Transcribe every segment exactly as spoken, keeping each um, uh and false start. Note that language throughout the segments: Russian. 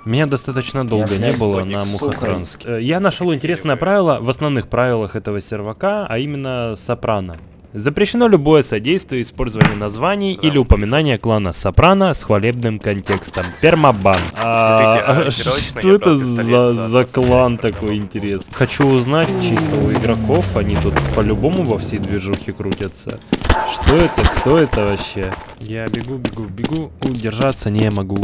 Меня достаточно долго не было на Мухосранске. Я нашел интересное правило в основных правилах этого сервака, а именно Сопрано. Запрещено любое содействие использования названий или упоминания клана Сопрано с хвалебным контекстом. Пермабан. А, а что это за, за клан такой интересный? Хочу узнать чисто у игроков, они тут по-любому во всей движухе крутятся. Что это? Кто это вообще? Я бегу, бегу, бегу, удержаться не могу.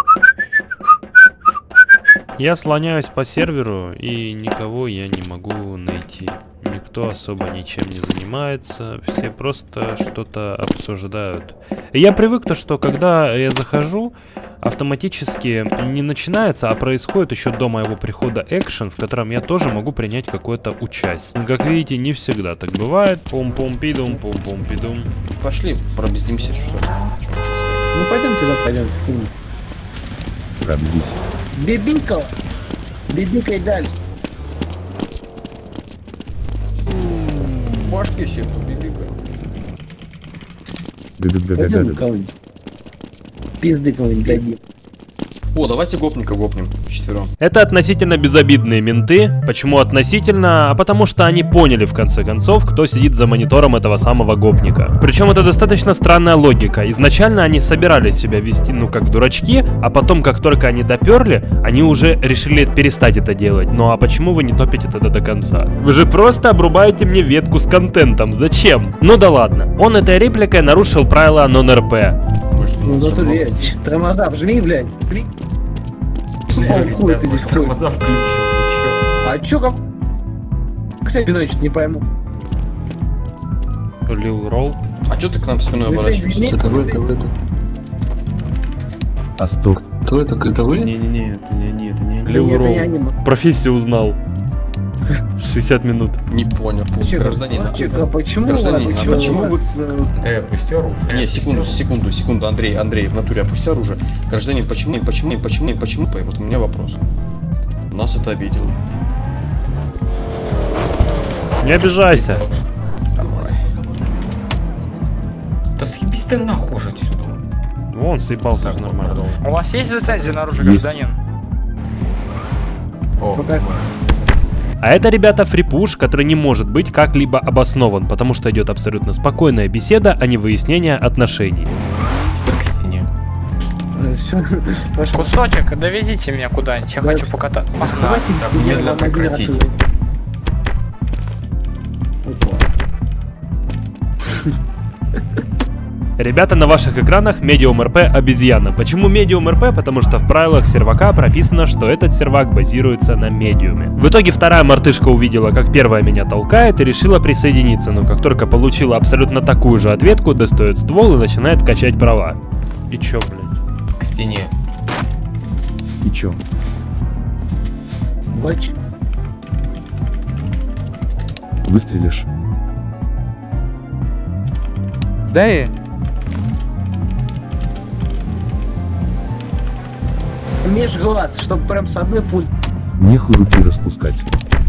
Я слоняюсь по серверу, и никого я не могу найти. Никто особо ничем не занимается, все просто что-то обсуждают. И я привык то, что когда я захожу, автоматически не начинается, а происходит еще до моего прихода экшен, в котором я тоже могу принять какое-то участие. Как видите, не всегда так бывает. Пум-пум-пидум, пум-пум-пидум. Пошли, пробездимся, что. Ну пойдем туда, пойдем. Пробдись. Бибинка! Бибинкой дальше. Башки все побибикают. Пойдем кого-нибудь. Пизды кого-нибудь дадим. О, давайте гопника гопнем вчетвером. Это относительно безобидные менты. Почему относительно? А потому что они поняли в конце концов, кто сидит за монитором этого самого гопника. Причем это достаточно странная логика. Изначально они собирались себя вести, ну, как дурачки, а потом, как только они доперли, они уже решили перестать это делать. Ну а почему вы не топите тогда до конца? Вы же просто обрубаете мне ветку с контентом. Зачем? Ну да ладно. Он этой репликой нарушил правила нон-эр пэ. Ну да ты, блядь, тормоза вжми, блядь. О, хуй ты здесь тормоза включил. А чё как? Кстати, значит, не пойму. Лил Ролл. А чё ты к нам спиной оборачиваешься? Это вы, это вы, это. А стоп. Кто это? Это вы? Не-не-не, это не они, это не они. Лил Ролл. Профессию узнал. шестьдесят минут. Не понял. Чё, Гражданин. чё, а почему Гражданин, у вас, а чё почему у вы... вас, э, Да, опусти оружие. Не, секунду, секунду, секунду, Андрей, Андрей, в натуре опусти оружие. Гражданин, почему, почему, почему, почему, вот у меня вопрос. Нас это обидело. Не обижайся. Да съебись ты нахуй же отсюда. Вон, съебался же нормально. У вас есть лицензия на оружие, Есть. гражданин? О, пока- А это, ребята, фрипуш, который не может быть как-либо обоснован, потому что идет абсолютно спокойная беседа, а не выяснение отношений. к стене. э, всё, пошёл. Кусочек, довезите меня куда-нибудь, я Да. хочу покататься. Давайте так, я медленно вам один раз прекратите. уже- Опа. Ребята, на ваших экранах Medium эр пэ обезьяна. Почему Medium эр пэ? Потому что в правилах сервака прописано, что этот сервак базируется на медиуме. В итоге вторая мартышка увидела, как первая меня толкает, и решила присоединиться, но как только получила абсолютно такую же ответку, достает ствол и начинает качать права. И чё, блядь? К стене. И чё? Бач. Выстрелишь? Да и... Умеешь глаз, чтобы прям с одной пуль. Нехуй руки распускать.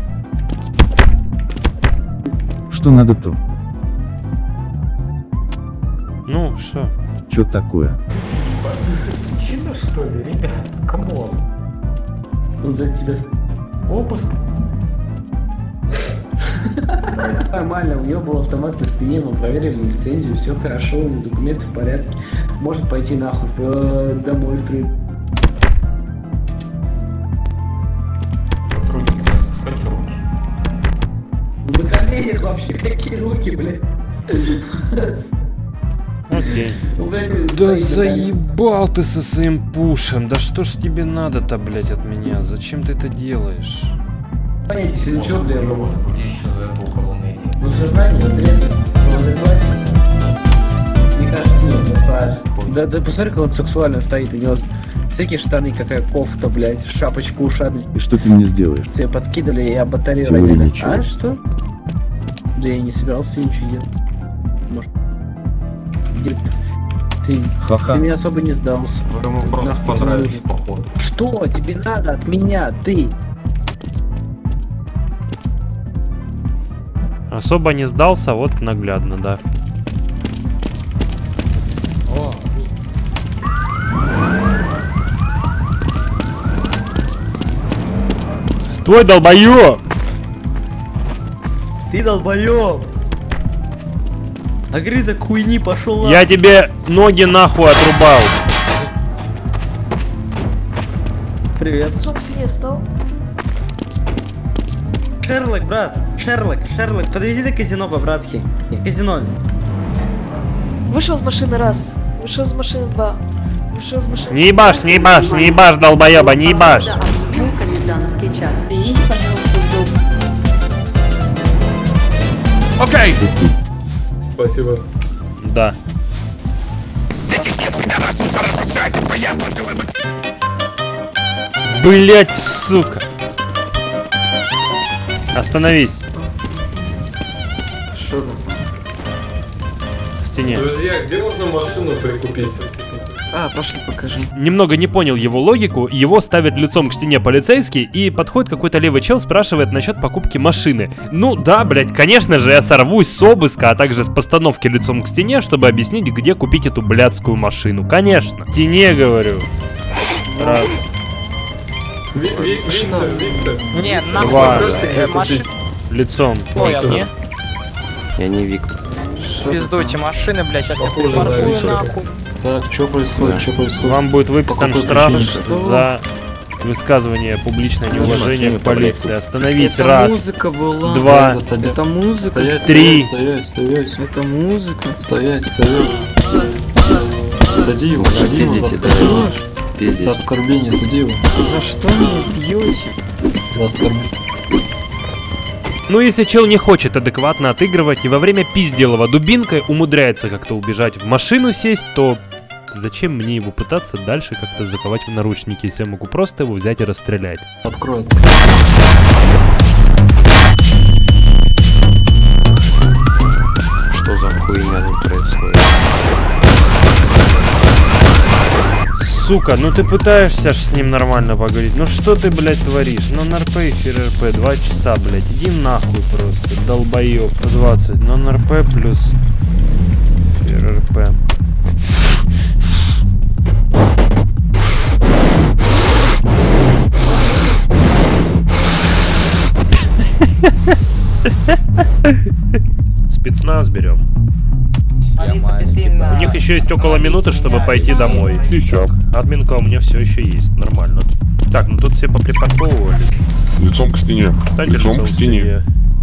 Что надо то? Ну, что? Чё такое? Причина что ли, ребят? Камон. Он за тебя. Обыск. Нормально, у него был автомат на спине, мы проверили лицензию, все хорошо, документы в порядке. Может пойти нахуй э, домой при. Сотрудник, распускайте руки. На коленях вообще какие руки, блядь. Окей. Ну, блядь, Да стоит на коленях. заебал ты со своим пушем. Да что ж тебе надо-то, блядь, от меня? Зачем ты это делаешь? Понятия, ну чё, блядь, У ну, вас будет еще за это уголовное дело. ну сознание, вот резко, вот адекватно. Мне кажется, нет, не справишься. Да, да посмотри, как он сексуально стоит, у него всякие штаны, какая кофта, блядь, шапочка ушами. И что ты мне сделаешь? Все подкидывали, и я батарею Теория роняли. ничего. А что? Да я не собирался ничего делать. Может. Дед, Ты, Ха-ха. ты мне особо не сдался. Вы ему просто Нахуй тебе понравились, нужен? походу. Что тебе надо от меня, ты? Особо не сдался, вот наглядно, да. Твой долбоёб! Ты долбоёб! Огрызок хуйни пошел. Я тебе ноги нахуй отрубал. Привет. Лицом к стене встал. Шерлок, брат. Шерлок, Шерлок, подвези до казино по-братски. Казино. Вышел из машины раз. Вышел из машины два. Вышел из машины. Не ебашь, не ебашь, не ебашь, долбоеба, не ебашь. Идите, пожалуйста, в дом. Окей. Спасибо. Да. Блять, сука. Остановись. Что там? В стене. Друзья, где можно машину прикупить? А, пошли покажи. Немного не понял его логику, его ставят лицом к стене полицейский, и подходит какой-то левый чел, спрашивает насчет покупки машины. Ну да, блять, конечно же, я сорвусь с обыска, а также с постановки лицом к стене, чтобы объяснить, где купить эту блядскую машину. Конечно. В стене, говорю. Раз. Ви- Ви- Виктор, Виктор. Нет, Виктор, нахуй. Два. подскажите, где Э, машин- купить? Лицом. Ой, а Машину. мне? Я не Виктор. Пиздуйте машины, блядь, сейчас я Похоже на припаркую Виктора. нахуй. Так, что происходит? Да. Что происходит? Вам будет выписан По какой штраф причине? за высказывание публичное неуважение к полиции. Остановись. Это Раз, музыка была. два, Это садя- Это музыка. Стоять, Три. стоять, стоять, стоять, Это музыка. стоять, стоять. Сади его, сади его за Идите, да. оскорбление. За Пиздец. оскорбление, сади его. За что меня бьете? За оскорбление. Ну, если чел не хочет адекватно отыгрывать и во время пизделова дубинкой умудряется как-то убежать в машину сесть, то зачем мне его пытаться дальше как-то заковать в наручники, если я могу просто его взять и расстрелять? Открой. Что за хуйня тут происходит? Сука, ну ты пытаешься ж с ним нормально поговорить. Ну что ты, блядь, творишь? Ну НРП и ФРРП, два часа, блядь. Иди нахуй просто, долбоёб. По двадцать, но НРП плюс ФРРП. Спецназ берем. У них еще есть около минуты, чтобы пойти домой. Так, админка у меня все еще есть, нормально. Так, ну тут все поприпарковывались. Лицом к стене. Встаньте лицом, к стене.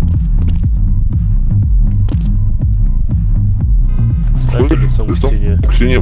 Встаньте лицом к стене. К стене.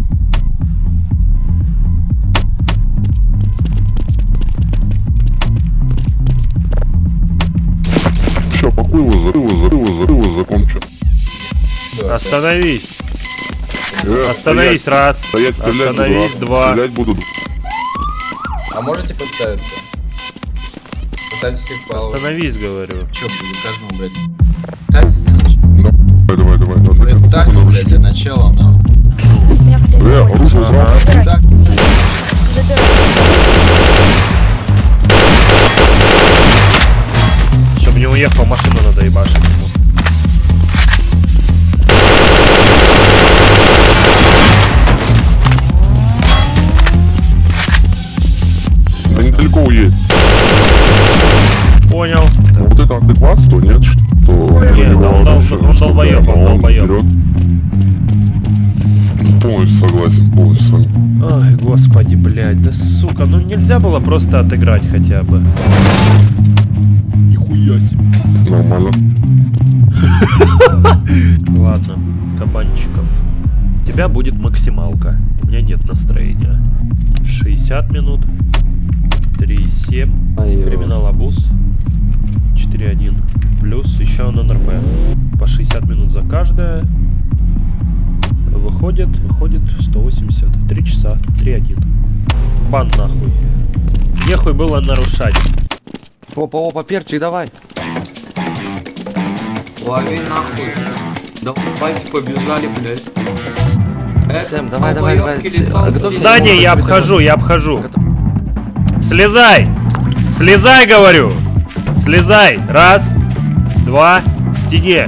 Все, пакуй его, зарыв его, зарыв его, зарыв его, закончу. Остановись. Э, Остановись, стоять, раз. Стоять, стрелять Остановись, буду, два. Стрелять буду. А можете подставиться? Пытайтесь как пау. Остановись, говорю. Чё, блин, каждому, блядь. Представьтесь для Давай, начала. давай, давай. давай. Представьтесь, блядь, для начала, нам. Э, оружие убрал. Представь. Чтобы не уехал, машину надо ебашить ему. Да недалеко уедет. Понял. Ну, вот это адекватство, нет? Что Нет, его да он дол- машина он оставляет, долбоёб, а он долбоёб. вперед. Полностью согласен, полностью с вами. Ой, господи, блядь, да сука, ну нельзя было просто отыграть хотя бы. Нихуя себе. Нормально. Ладно, кабанчиков. У тебя будет максималка. У меня нет настроения. шестьдесят минут. три семь. Криминал Абуз. четыре один. Плюс еще на НРП. По шестьдесят минут за каждое. Выходит, выходит сто восемьдесят. три часа. три один. Бан нахуй. Нехуй было нарушать. Опа, опа, перчик, давай. Лови нахуй. Давайте побежали, блядь. Сэм, давай, давай, давай. А кто Здание я обхожу, я обхожу. Слезай! Слезай, говорю! Слезай! Раз, два, в стене.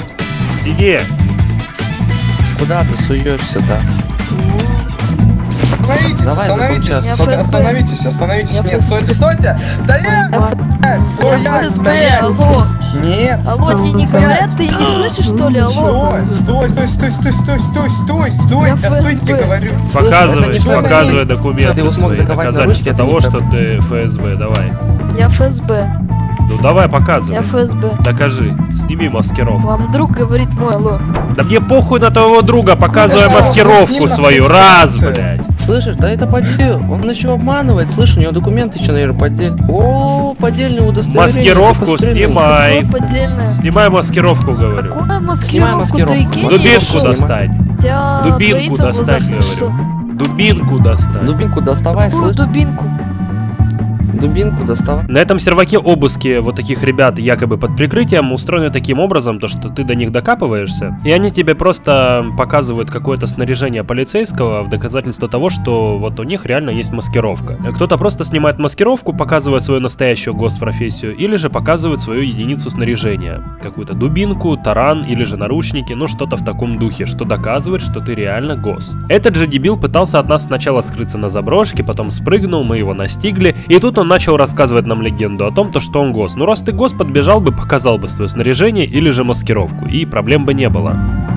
В стене. Куда ты суешься, да? Остановитесь, Давай, остановитесь, закончи. оста- остановитесь, остановитесь, нет, стойте, стойте! Стоять! Стоять! Стоять! Алло. Нет! Алло, тебе не говорят, ты не слышишь, что ли? Алло. Стой, стой, стой, стой, стой, стой, стой, стой! Я Я стой, тебе ФСБ. говорю! Показывай, Слышь, это не показывай ФСБ. документы Ты его смог свои, заковать на ручки, доказательства это того, не что ты эф эс бэ, давай. Я эф эс бэ. Ну давай, показывай. Я эф эс бэ. Докажи, сними маскировку. Вам друг говорит мой, алло. Да мне похуй на твоего друга, показывай Ну, маскировку с ним свою, на раз, спецоперации. блядь. Слышишь, да это поддель. Он еще обманывает. Слышь, у него документы еще, наверное, поддель. О, поддельное удостоверение. Маскировку посмотри. снимай. Какое поддельное? Снимай маскировку, говорю. Какую Снимай маскировку? маскировку. Ты гений, Дубинку что? достань. Тебя Дубинку троится в достань, глазах, что? говорю. Дубинку достань. Дубинку доставай, Какую слышь. дубинку? Дубинку доставай. На этом серваке обыски вот таких ребят якобы под прикрытием устроены таким образом, то что ты до них докапываешься, и они тебе просто показывают какое-то снаряжение полицейского в доказательство того, что вот у них реально есть маскировка. Кто-то просто снимает маскировку, показывая свою настоящую госпрофессию, или же показывает свою единицу снаряжения. Какую-то дубинку, таран или же наручники, ну что-то в таком духе, что доказывает, что ты реально гос. Этот же дебил пытался от нас сначала скрыться на заброшке, потом спрыгнул, мы его настигли, и тут он начал рассказывать нам легенду о том, то, что он гос. Ну раз ты гос, подбежал бы, показал бы свое снаряжение или же маскировку, и проблем бы не было.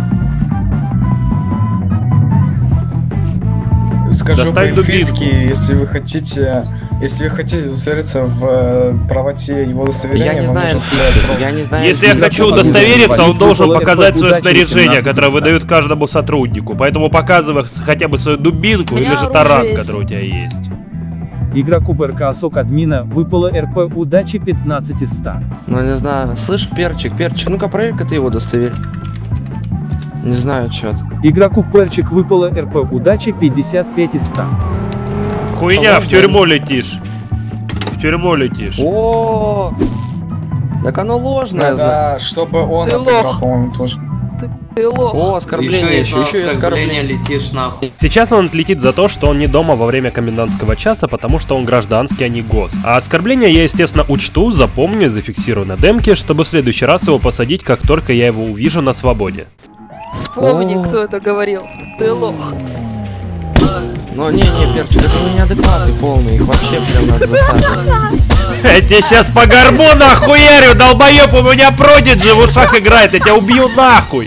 Скажу Достань по-инфийски, если вы хотите, если вы хотите удостовериться в э, правоте его удостоверения, Я не вам знаю нужно английский. сказать, Я не знаю Если я английский. хочу удостовериться, он должен Выпало показать свое удачи снаряжение, восемнадцать которое ста. выдают каждому сотруднику. Поэтому показывай с- хотя бы свою дубинку У меня или же оружие таран, есть. который у тебя есть. Игроку БРК СОК админа выпало эр пэ удачи пятнадцать из ста. Ну не знаю. Слышь, перчик, перчик, ну-ка проверь-ка ты его удостоверь. Не знаю, чё. Игроку Перчик выпало эр пэ удачи пятьдесят пять из ста. Хуйня, в тюрьму летишь. В тюрьму летишь. О, так оно ложное, Да, чтобы он Ты отыграл, лох. по-моему, тоже. Ты лох. О, оскорбление, еще, еще и оскорбление. летишь нахуй. Сейчас он отлетит за то, что он не дома во время комендантского часа, потому что он гражданский, а не гос. А оскорбление я, естественно, учту, запомню и зафиксирую на демке, чтобы в следующий раз его посадить, как только я его увижу на свободе. Вспомни, О. кто это говорил. Ты лох. Ну не, не, перчик, это ну, неадекваты полные, их вообще прям надо заставить. Я тебе сейчас по горбу нахуярю, долбоёб, у меня продиджи в ушах играет, я тебя убью нахуй.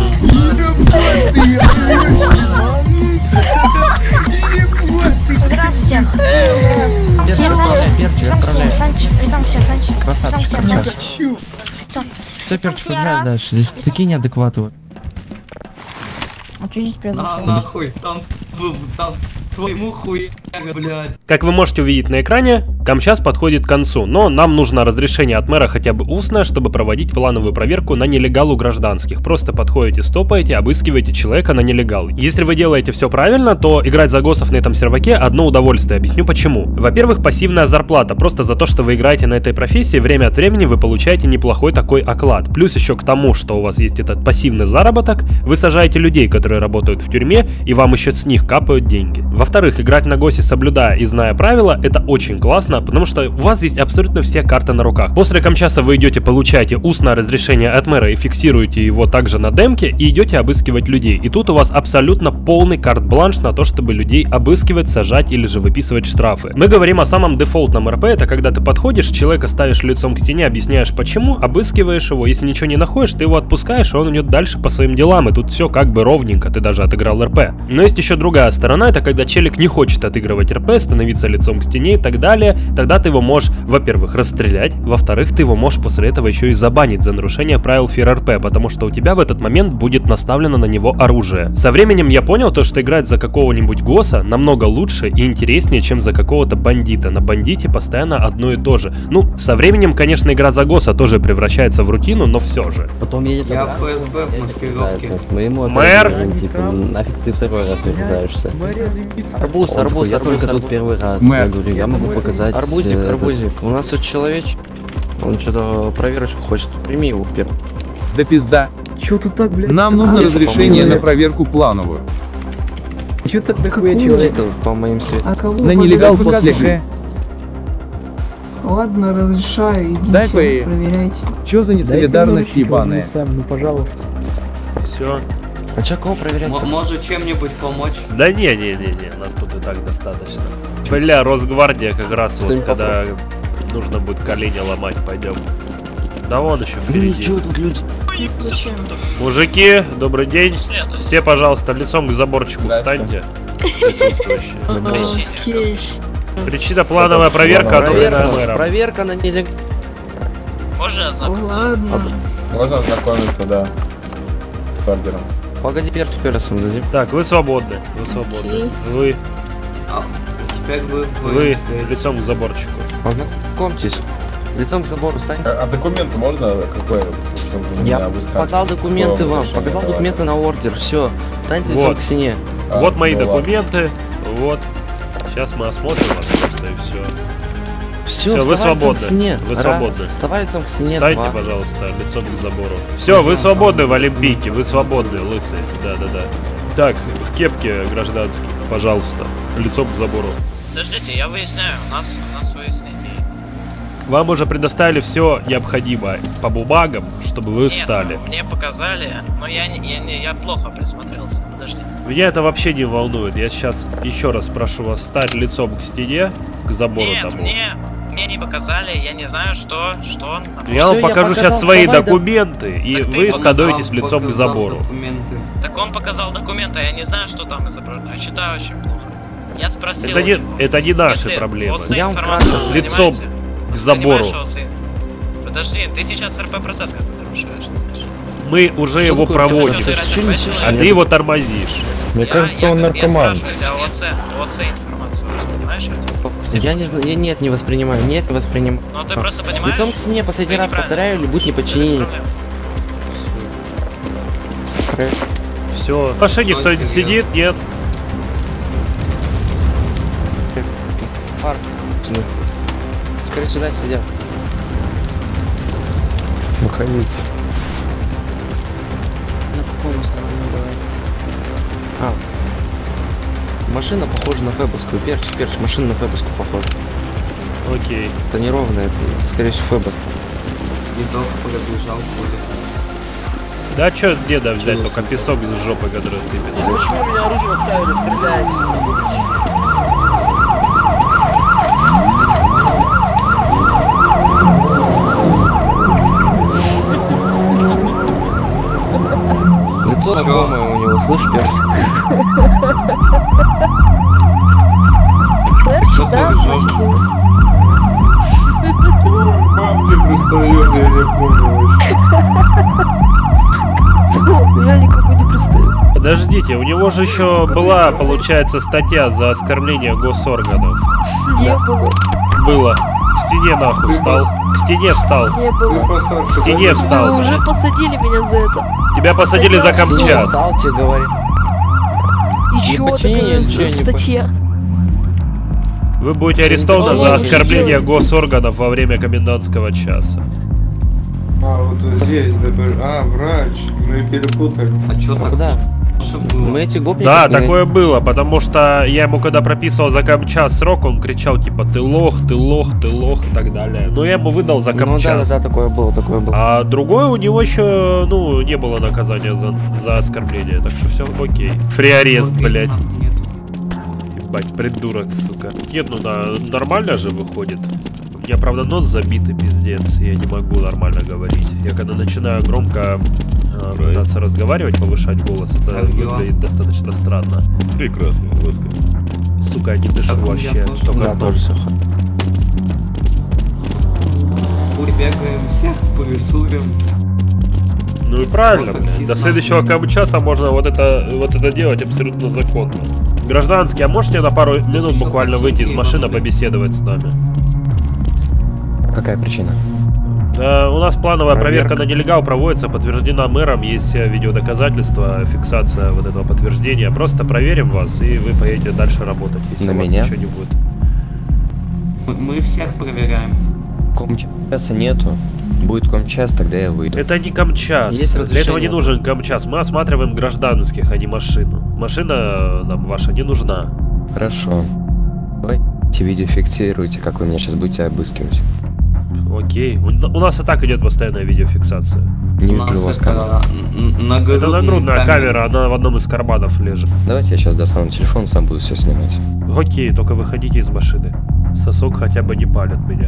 Здравствуйте. Перчик, отправляй, перчик, отправляй. Встаньте, встаньте, встаньте. Красавчик, Встаньте, красавчик. встаньте. Всё. Все, перчик, собирай дальше, здесь такие неадекваты. Отведите перед На, нахуй, там, там, твоему хуя, блядь. Как вы можете увидеть на экране, камчас подходит к концу, но нам нужно разрешение от мэра хотя бы устное, чтобы проводить плановую проверку на нелегалу гражданских. Просто подходите, стопаете, обыскиваете человека на нелегал. Если вы делаете все правильно, то играть за госов на этом серваке одно удовольствие. Объясню почему. Во-первых, пассивная зарплата. Просто за то, что вы играете на этой профессии, время от времени вы получаете неплохой такой оклад. Плюс еще к тому, что у вас есть этот пассивный заработок, вы сажаете людей, которые работают в тюрьме, и вам еще с них капают деньги. Во-вторых, играть на госе, соблюдая и зная правила, это очень классно, потому что у вас есть абсолютно все карты на руках. После камчаса вы идете, получаете устное разрешение от мэра и фиксируете его также на демке, и идете обыскивать людей. И тут у вас абсолютно полный карт-бланш на то, чтобы людей обыскивать, сажать или же выписывать штрафы. Мы говорим о самом дефолтном эр пэ, это когда ты подходишь, человека ставишь лицом к стене, объясняешь почему, обыскиваешь его, если ничего не находишь, ты его отпускаешь, и он идет дальше по своим делам, и тут все как бы ровненько, ты даже отыграл эр пэ. Но есть еще другая сторона, это когда челик не хочет отыгрывать эр пэ, становиться лицом к стене и так далее, тогда ты его можешь, во-первых, расстрелять, во-вторых, ты его можешь после этого еще и забанить за нарушение правил фир эр пэ, потому что у тебя в этот момент будет наставлено на него оружие. Со временем я понял то, что играть за какого-нибудь госса намного лучше и интереснее, чем за какого-то бандита. На бандите постоянно одно и то же. Ну, со временем, конечно, игра за госса тоже превращается в рутину, но все же. Потом едет Я эф эс бэ в маскировке. Мэр! Типа, нафиг ты второй раз вырезаешься. Арбуз, Он арбуз, такой, я арбуз, только арбуз. тут первый раз. Мэр. Я говорю, я могу показать. Арбузик, э, арбузик. У нас тут человечек. Он что-то проверочку хочет. Прими его первый. Да пизда. Чё тут так, блядь? Нам нужно Чисто разрешение по-моему. на проверку плановую. Чё так такое человек? Чисто по моим светам. А кого? На нелегал после Г. Ладно, разрешаю, идите, Дай по- проверяйте. Чё за несолидарность ебаная? Ну, пожалуйста. Все. А чё, кого проверять? Может чем-нибудь помочь? Да не, не, не, не, нас тут и так достаточно. Бля, Росгвардия как раз вот, когда нужно будет колени ломать, пойдем. Да вон еще впереди. Чё тут люди? Мужики, добрый день. Все, пожалуйста, лицом к заборчику встаньте. Присутствующие. Причина плановая проверка. Проверка, проверка на нелег... Можно ознакомиться? Можно ознакомиться, да. С ордером. Погоди, перчик перцем дадим. Так, вы свободны. Вы свободны. Вы. Теперь вы, вы лицом к заборчику. Познакомьтесь. Лицом к забору станьте. А, а документы можно какое? Я показал документы вам, показал документы на ордер, все. Станьте лицом Вот. к стене. А, вот мои ну документы. Вот. Сейчас мы осмотрим вас просто и все. Все, вы свободны. Вы Раз. свободны. Вставай лицом к стене. Встаньте, Два. пожалуйста, лицом к забору. Все, вы свободны в Олимпийке, вы свободны, лысые. Да, да, да. Так, в кепке гражданский, пожалуйста, лицом к забору. Подождите, я выясняю, у нас, у нас выяснение. Вам уже предоставили все необходимое по бумагам, чтобы вы Нет, встали. Мне показали, но я не, я не, я плохо присмотрелся. Подожди. Меня это вообще не волнует. Я сейчас еще раз прошу вас встать лицом к стене, к забору Нет, тому. мне, мне не показали, я не знаю, что, что. Я вам Всё, покажу я сейчас показал, свои вставай, документы, и Так ты вы показал, становитесь лицом к забору. Документы. Так он показал документы, я не знаю, что там изображено. Я читаю очень плохо. Я спросил. Это не, это не наши Если проблемы. ОС Я вам информацию кратко с лицом воспринимаете, к забору. воспринимаешь ОС? Подожди, ты сейчас РП процесс как нарушаешь, ты понимаешь? Мы уже Что его такое? проводим, Ты что, ты радио а ты его тормозишь. Мне Я- кажется, я, он я наркоман. спрашиваю тебя ОС, ОС информацию воспринимаешь? Я тебя спросил. Я не знаю, я нет, не воспринимаю, нет, не воспринимаю. Ну ты просто понимаешь? Лицом к стене последний Ты раз неправильно. повторяю, или будь Без неподчинение. проблем. Все. В машине Что кто-нибудь серьезно? сидит? Нет. Фар. Скорее сюда сидят. Выходите. На каком основании давай? А. Машина похожа на фэбовскую. Перч, перч, машина на фэбовскую похожа. Окей. Это неровно, это скорее всего фэбов. Дедок пробежал поле. Да что с деда взять, только песок из жопы, который сыпется. Почему меня оружие ставили стрелять? Лицо знакомое у него, слышь, перч? Перчик, да, значит, Мамки пристает, я не понял вообще. я никому не пристаю. Подождите, у него же еще была, получается, статья за оскорбление госорганов. Не было, Было. К стене нахуй встал. К стене встал. не было. К стене Вы встал. уже посадили меня за это. Тебя посадили за Статья камчас. Встал, тебе говорит. И чё подчинение, такая ничего не статья? Вы будете арестованы Ничего за не оскорбление делаю. госорганов во время комендантского часа. А, вот здесь, а, врач, мы перепутали. А чё А так? куда? Что было? Мы этих гопников... Да, не- такое было, потому что я ему когда прописывал за камчас срок, он кричал типа ты лох, ты лох, ты лох и так далее. Но я ему выдал за Ну да, да, камчас. да, такое было, такое было. А другое у него еще, ну, не было наказания за, за оскорбление, так что все окей. Фриарест, блять. Ебать, придурок, сука. Нет, ну да, нормально же выходит. У меня, правда, нос забитый, пиздец. Я не могу нормально говорить. Я когда начинаю громко э, пытаться разговаривать, повышать голос, это Как дела? выглядит достаточно странно. Прекрасно, Господи. Сука, я не дышу Так у меня вообще. тоже. Только Да, ртом. тоже все. Побегаем всех, порисуем. Ну и правильно, Вот блядь. таксист До следующего камчаса можно вот это, вот это делать абсолютно законно. Гражданский, а можете на пару минут буквально выйти из машины, побеседовать с нами? Какая причина? Да, у нас плановая проверка. Проверка. на нелегал проводится, подтверждена мэром, есть э, видеодоказательства, фиксация вот этого подтверждения. Просто проверим вас, и вы поедете дальше работать, если На у вас меня? ничего не будет. Мы, мы всех проверяем. Комчаса нету. Будет комчас, тогда я выйду. Это не камчас. Есть Для этого не разрешение. нужен камчас. Мы осматриваем гражданских, а не машину. Машина нам ваша не нужна. Хорошо. Давайте видео фиксируйте, как вы меня сейчас будете обыскивать. Окей. У, у нас и так идет постоянная видеофиксация. Не вижу вас камеру. Это нагрудная камера, она в одном из карманов лежит. Давайте я сейчас достану телефон, сам буду все снимать. Окей, только выходите из машины. Сосок хотя бы не палит меня.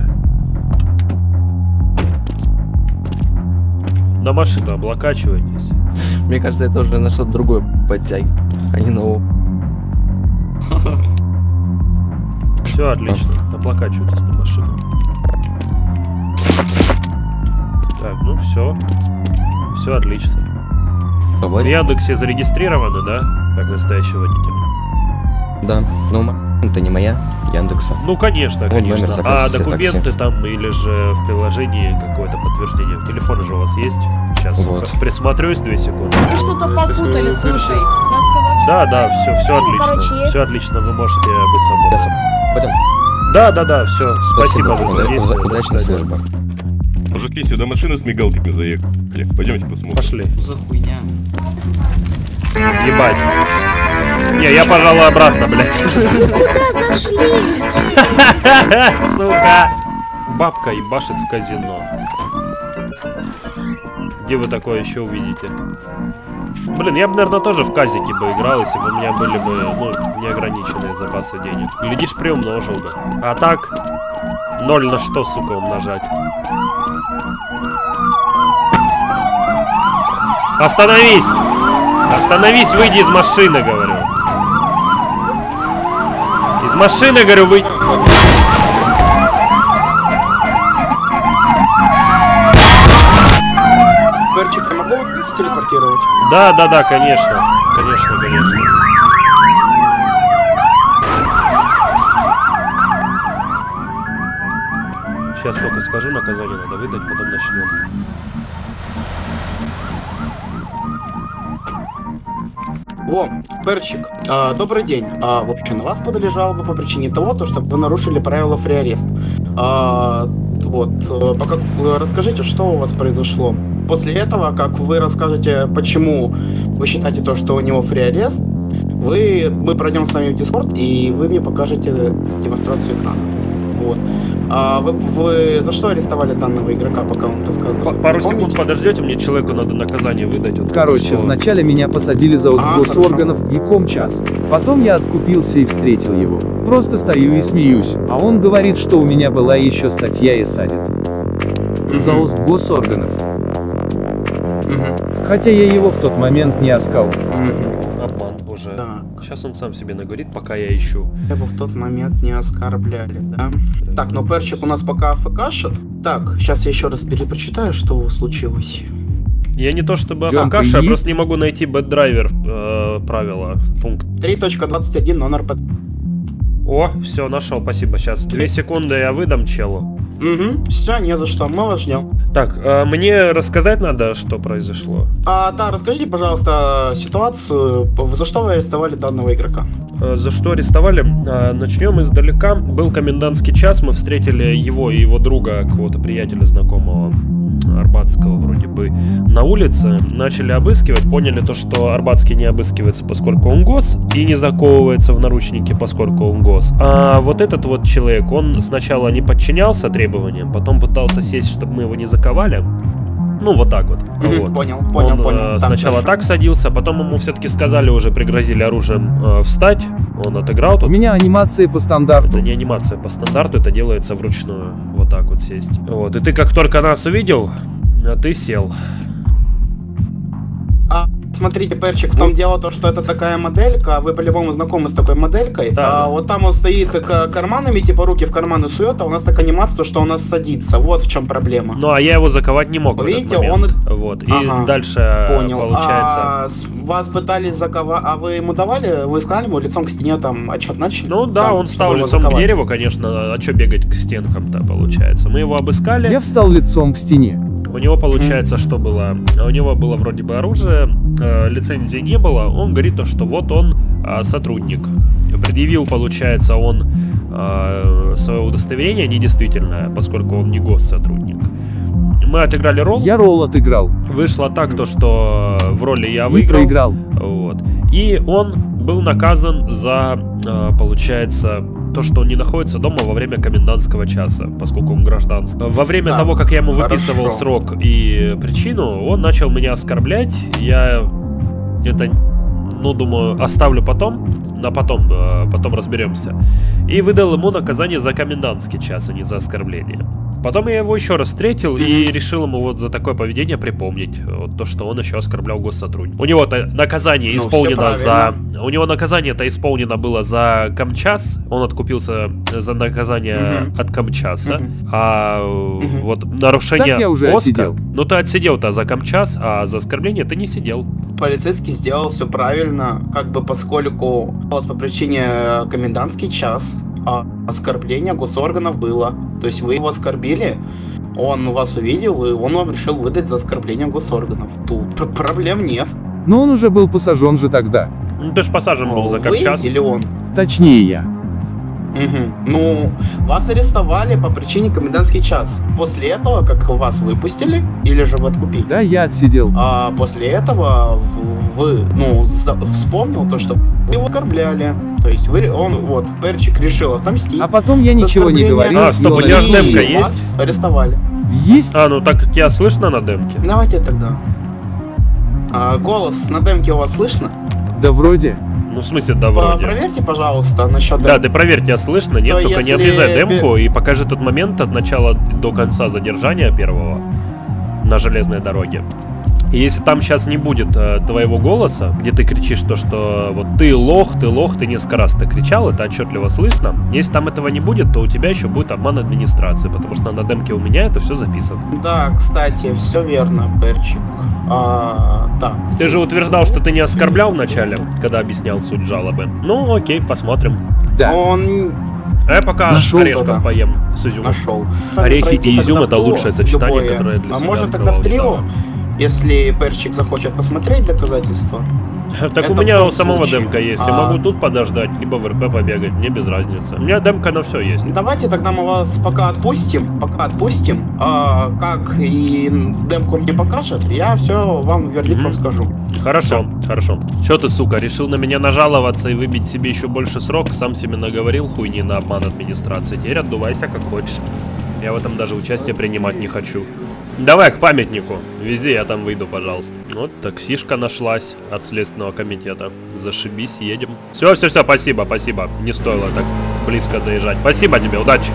На машину облокачивайтесь. Мне кажется, это уже на что-то другое подтягивает, а не на. Все отлично, облокачивайтесь на машину. Так, ну все. Все отлично. В Яндексе зарегистрированы, да? Как настоящий водитель? Да, но это не моя, Яндекса. Ну конечно, конечно. А документы там или же в приложении какое-то подтверждение? Телефон же у вас есть? Сейчас вот. Присмотрюсь, две секунды. Вы что-то попутали, слушай. Да, да, все, все отлично. Все отлично, вы можете быть свободны. Пойдем. Да, да, да, все. Спасибо, Спасибо за содействие. Удачной службы. Мужики, сюда машины с мигалками заехали. Пойдемте посмотрим. Пошли. За хуйня. Ебать. Не, я, пожалуй, обратно, блядь. Куда зашли? Сука. Бабка ебашит в казино. Где вы такое еще увидите? Блин, я бы, наверное, тоже в казике бы играл, если бы у меня были бы, ну, неограниченные запасы денег. Глядишь, приумножил бы. А так, ноль на что, сука, умножать? Остановись! Остановись, выйди из машины, говорю. Из машины, говорю, выйди. Перчик, я могу вас телепортировать? Да, да, да, конечно. Конечно, конечно. Сейчас только скажу, наказание надо выдать, потом начнем. Во, Перчик, а, добрый день. А, в общем, на вас подали жалобу по причине того, то, что вы нарушили правила фри-арест. А, вот, пока, расскажите, что у вас произошло. После этого, как вы расскажете, почему вы считаете то, что у него фри-арест, вы, мы пройдем с вами в Discord, и вы мне покажете демонстрацию экрана. Вот. А вы, вы за что арестовали данного игрока, пока он рассказывал? Пару секунд подождете, мне человеку надо наказание выдать. Он Короче, что... вначале меня посадили за сброс органов и комчас. Потом я откупился и встретил его. Просто стою и смеюсь. А он говорит, что у меня была еще статья и садит. За уст госорганов. Хотя я его в тот момент не оскал. Обман уже. Да. Сейчас он сам себе наговорит, пока я ищу. Его в тот момент не оскорбляли, да? Так, ну Перчик у нас пока АФКшит. Так, сейчас я еще раз перепрочитаю, что случилось. Я не то чтобы АФКш, я просто не могу найти бэддрайвер э, правила, пункт. три точка двадцать один нон-РП. О, все, нашел, спасибо. Сейчас две секунды я выдам челу. Угу, все, не за что, мы вас ждем. Так, а мне рассказать надо, что произошло? А, да, расскажите, пожалуйста, ситуацию, за что вы арестовали данного игрока? За что арестовали? Начнем издалека. Был комендантский час, мы встретили его и его друга, какого-то приятеля знакомого, Арбатского вроде бы, на улице. Начали обыскивать, поняли то, что Арбатский не обыскивается, поскольку он гос, и не заковывается в наручники, поскольку он гос. А вот этот вот человек, он сначала не подчинялся требованиям, потом пытался сесть, чтобы мы его не заковали. Ну, вот так вот. Mm-hmm, вот. Понял, понял, он, понял. Э, сначала так садился, потом ему все-таки сказали, уже пригрозили оружием э, встать. Он отыграл тут. У меня анимация по стандарту. Это не анимация по стандарту, это делается вручную. Вот так вот сесть. Вот. И ты как только нас увидел, ты сел. А, смотрите, Перчик, в том дело то, что это такая моделька, вы по-любому знакомы с такой моделькой. Да. А, вот там он стоит так, карманами, типа руки в карманы сует, а у нас так анимация, то, что у нас садится. Вот в чем проблема. Ну, а я его заковать не мог. Видите, он... Вот. И ага, дальше понял. Получается... А, вас пытались заковать, а вы ему давали, вы сказали ему лицом к стене, там, отчет начали? Ну да, там, он стал лицом заковать. К дереву, конечно, а что бегать к стенкам-то, получается. Мы его обыскали. Я встал лицом к стене. У него, получается, mm. что было? У него было вроде бы оружие, э, лицензии не было. Он говорит то, что вот он э, сотрудник. Предъявил, получается, он э, свое удостоверение недействительное, поскольку он не госсотрудник. Мы отыграли ролл. Я ролл отыграл. Вышло так, то, что в роли я выиграл. И проиграл. Вот. И он был наказан за, э, получается, то, что он не находится дома во время комендантского часа, поскольку он гражданский. Во время да, того, как я ему выписывал хорошо. срок и причину, он начал меня оскорблять. Я это, ну, думаю, оставлю потом, на потом, потом разберемся. И выдал ему наказание за комендантский час, а не за оскорбление. Потом я его еще раз встретил и решил ему вот за такое поведение припомнить вот то, что он еще оскорблял госсотрудника. У него-то наказание ну, исполнено за... У него наказание-то исполнено было за Камчас. Он откупился за наказание uh-huh. от Камчаса. Uh-huh. А uh-huh. вот нарушение так я уже Оска... отсидел. Ну ты отсидел-то за Камчас, а за оскорбление ты не сидел. Полицейский сделал все правильно, как бы поскольку по причине комендантский час, а оскорбление госорганов было. То есть вы его оскорбили, он вас увидел, и он вам решил выдать за оскорбление госорганов. Тут пр проблем нет. Но он уже был посажен же тогда. Ну ты ж посажен был за Камчас. Вы или он? Точнее я. Угу. Ну, вас арестовали по причине комендантский час. После этого, как вас выпустили, или же вы откупили? Да, я отсидел. А после этого вы, ну, вспомнил то, что вы его оскорбляли. То есть вы, он, вот, Перчик решил отомстить. А потом я ничего не говорил. А, стоп, у тебя же демка есть? Арестовали. Есть? А, ну так тебя слышно на демке? Давайте тогда. А, голос на демке у вас слышно? Да вроде. Ну, в смысле, да, вроде. Проверьте, пожалуйста, насчет демки. Да, ты проверь, тебя слышно, нет? То только если... не обрезай демку и покажи тот момент от начала до конца задержания первого на железной дороге. И если там сейчас не будет э, твоего голоса, где ты кричишь то, что вот ты лох, ты лох, ты несколько раз ты кричал, это отчетливо слышно. Если там этого не будет, то у тебя еще будет обман администрации, потому что на демке у меня это все записано. Да, кстати, все верно, Перчик. А, так. Ты же утверждал, что ты не оскорблял вначале, когда объяснял суть жалобы. Ну, окей, посмотрим. Да. Он... А я пока Нашел орешков тогда. поем с изюмом. Нашел. Орехи и изюм это лучшее сочетание, любое. которое я для а себя может тогда в трио? Если Перчик захочет посмотреть доказательства. Так у меня у самого демка есть. Я могу тут подождать, либо в РП побегать, мне без разницы. У меня демка на все есть. Давайте тогда мы вас пока отпустим. Пока отпустим. А, как и демку мне покажет, я все вам вердикт вам скажу. Хорошо, хорошо. Че ты, сука, решил на меня нажаловаться и выбить себе еще больше срок? Сам себе наговорил хуйни на обман администрации. Теперь отдувайся как хочешь. Я в этом даже участие принимать не хочу. Давай к памятнику. Вези, я там выйду, пожалуйста. Вот таксишка нашлась от Следственного комитета. Зашибись, едем. Все, все, все, спасибо, спасибо. Не стоило так близко заезжать. Спасибо тебе, удачи.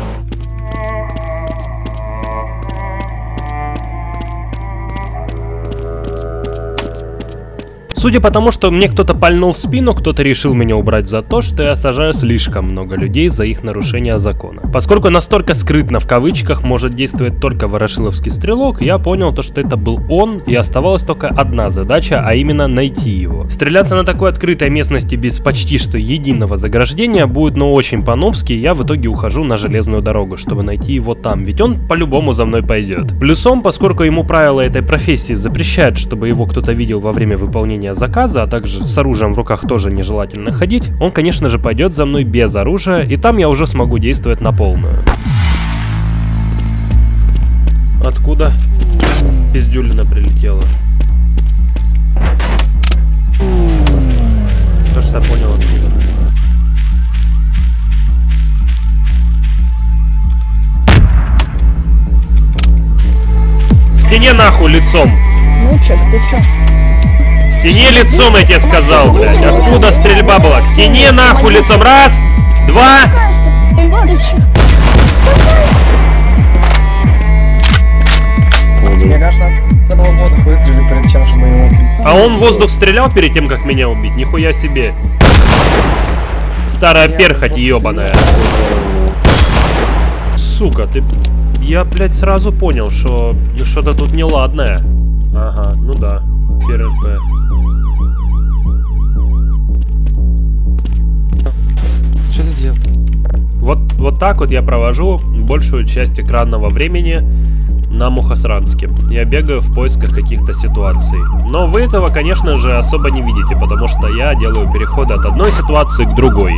Судя по тому, что мне кто-то пальнул в спину, кто-то решил меня убрать за то, что я сажаю слишком много людей за их нарушение закона. Поскольку настолько скрытно в кавычках может действовать только ворошиловский стрелок, я понял то, что это был он, и оставалась только одна задача, а именно найти его. Стреляться на такой открытой местности без почти что единого заграждения будет, ну, очень по-нобски, я в итоге ухожу на железную дорогу, чтобы найти его там, ведь он по-любому за мной пойдет. Плюсом, поскольку ему правила этой профессии запрещают, чтобы его кто-то видел во время выполнения заказа, а также с оружием в руках тоже нежелательно ходить, он, конечно же, пойдет за мной без оружия, и там я уже смогу действовать на полную. Откуда пиздюлина прилетела? То, что я понял, откуда. В стене нахуй лицом! Ну чё, ты чё? К стене лицом, я тебе сказал, блядь. Откуда стрельба была? К стене нахуй лицом. Раз, два. Мне кажется, надо было воздух выстрелить перед тем, чтобы его убить. А он в воздух стрелял перед тем, как меня убить? Нихуя себе. Старая перхоть ебаная. Сука, ты... Я, блядь, сразу понял, что что-то тут неладное. Ага, ну да. ПРП. Что ты делал? Вот, вот так вот я провожу большую часть экранного времени на Мухосранске. Я бегаю в поисках каких-то ситуаций. Но вы этого, конечно же, особо не видите, потому что я делаю переходы от одной ситуации к другой.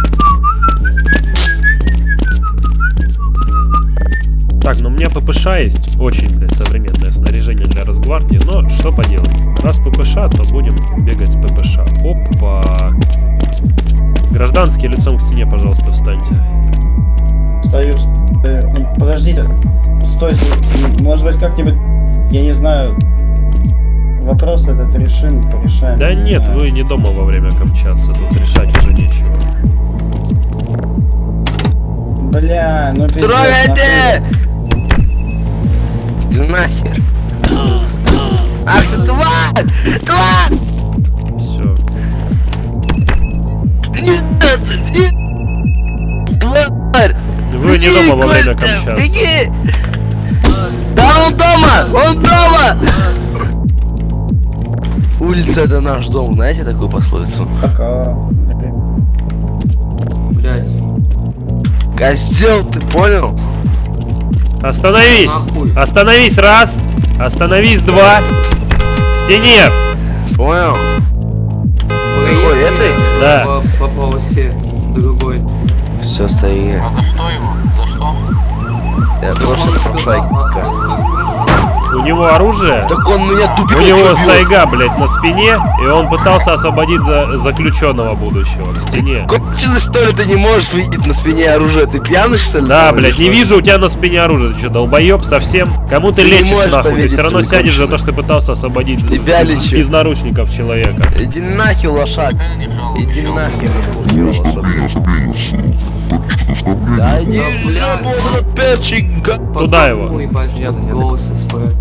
Так, ну у меня ППШ есть. Очень, блядь, современное снаряжение для Росгвардии. Но что поделать. Раз ППШ, то будем бегать с ППШ. Опа. Гражданский, лицом к стене, пожалуйста, встаньте. Стою, стою. Подождите. Стойте. Может быть, как-нибудь, я не знаю, вопрос этот решим, порешаем. Да не нет, знаю. вы не дома во время комчаса, тут решать уже нечего. Бля, ну пиздец. Трогайте! Иди нахер. Ах ты тварь! Тварь! Все. Не надо! Не... Тварь! Вы не дома во время комчаса. Беги! Да он дома! Он дома! Улица — это наш дом, знаете такую пословицу? Пока. Блять. Козел, ты понял? Остановись! Нахуй. Остановись, раз! Остановись, два! К стене! Понял? Какой, этой? Да. По, по полосе другой. Все, стои. А за что его? За что? Я просто шайка. У него оружие? Так он меня тупик. У него сайга, блядь, на спине, и он пытался освободить за заключенного будущего к стене. Кончено, что ли, ты не можешь видеть на спине оружие? Ты пьяный, что ли? Да, блядь, не вижу у тебя на спине оружие. Ты что, долбоеб совсем? Кому ты, Ты не лечишь, можешь нахуй? Ты поверить все равно свои сядешь за конченые. то, что ты пытался освободить Тебя из, лечу. из наручников человека. Иди нахер, лошадь. Иди нахер. Да иди в жопу, этот перчик. Туда его. Голос исправить.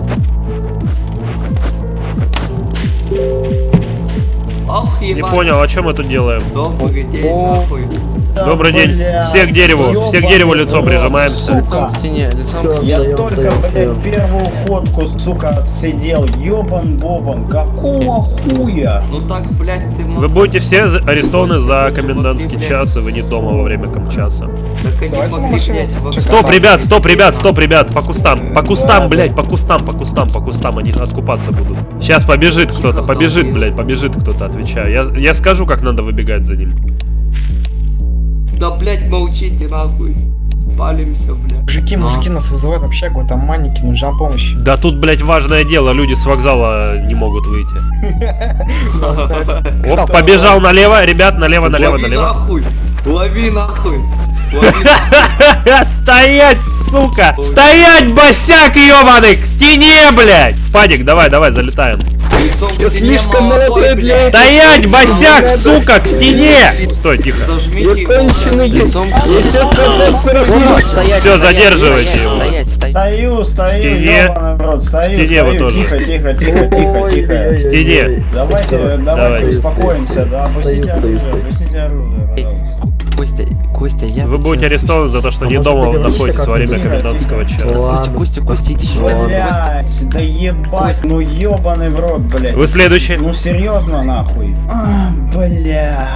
Ох, Не понял, о чем мы тут делаем? Добрый день, нахуй. Добрый день. Все к дереву. Все к дереву лицом прижимаемся. Сука. Я только, блядь, первую ходку, сука, отсидел. Ёбан бобан, какого хуя? Ну так, блядь, ты... Вы будете все арестованы за комендантский час, и вы не дома во время комчаса. Так они могли, блядь, вообще- Стоп, ребят, стоп, ребят, стоп, ребят, по кустам, по кустам, блядь, по кустам, по кустам, по кустам, они откупаться будут. Сейчас побежит кто-то, побежит, блядь, побежит кто-то, отвечаю. Я, я скажу, как надо выбегать за ним. Да, блядь, молчите, нахуй. Палимся, блядь. Мужики, мужики нас вызывают в общагу, там манники, нужна помощь. Да тут, блядь, важное дело, люди с вокзала не могут выйти. Оп, побежал налево, ребят, налево, налево, Лови налево. нахуй, лови нахуй. Лови Стоять, сука! Стоять, босяк ебаный! К стене, блядь! Падик, давай, давай, залетаем. лицом к стене, молодой, блядь. Стоять, босяк, сука, к стене! Стой, тихо. Зажмите его. Лицом к Я сейчас профессора Все, задерживайте его. Стоять, стоять. Стою, стою, стене. ёбаный в рот, стою, К стене вы стою, тоже. тихо, тихо, тихо, тихо, тихо. К стене. Давайте, давайте Давай. успокоимся, да, опустите оружие, опустите оружие, пожалуйста. Костя, Костя, я... Вы будете арестованы за то, что не дома находитесь во время комендантского часа. Костя, Костя, Костя, иди сюда. Блять, да ебать, ну ёбаный в рот, блять. Вы следующий. Ну серьезно, нахуй. А, блять.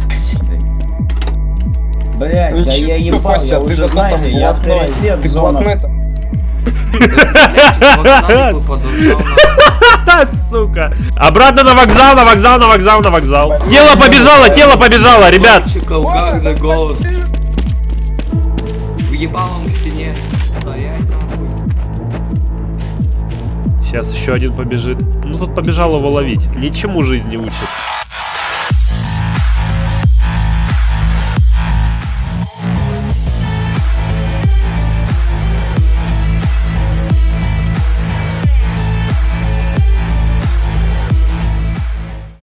Блять, Ну да чё, я ну, ебал, Костя, я ты уже, же там знаете, я блатной, авторитет, ты зона. блатной-то. Сука. Обратно на вокзал, на вокзал, на вокзал, на вокзал. Тело побежало, тело побежало, ребят. Угарный голос. Въебалом к стене. Стоять, нахуй. Сейчас еще один побежит. Ну тут побежал его ловить. Ничему жизнь не учит.